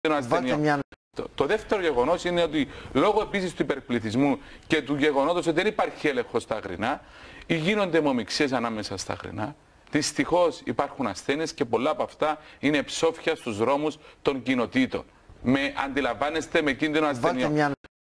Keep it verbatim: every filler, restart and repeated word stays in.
Μια... Το, το δεύτερο γεγονός είναι ότι λόγω επίσης του υπερπληθυσμού και του γεγονότος ότι δεν υπάρχει έλεγχος στα αγρινά ή γίνονται αιμομιξίες ανάμεσα στα αγρινά, δυστυχώς υπάρχουν ασθένειες και πολλά από αυτά είναι ψόφια στους δρόμους των κοινοτήτων. Με, αντιλαμβάνεστε, με κίνδυνο ασθενειών.